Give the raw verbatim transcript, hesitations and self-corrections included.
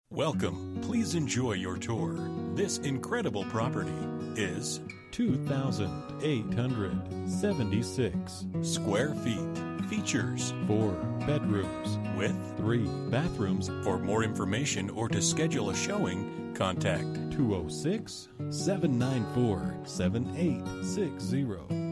Welcome. Please enjoy your tour. This incredible property is two thousand eight hundred seventy-six square feet. Features four bedrooms with three bathrooms. For more information or to schedule a showing, contact two oh six, seven nine four, seven eight six zero.